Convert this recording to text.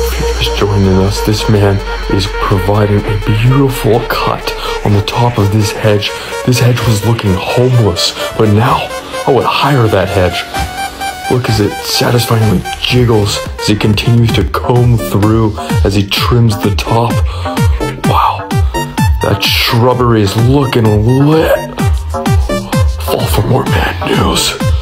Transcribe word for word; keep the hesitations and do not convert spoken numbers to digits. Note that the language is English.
If you're just joining us, this man is providing a beautiful cut on the top of this hedge. This hedge was looking homeless, but now I would hire that hedge. Look as it satisfyingly jiggles as he continues to comb through as he trims the top. Wow, that shrubbery is looking lit. Fall for more bad news.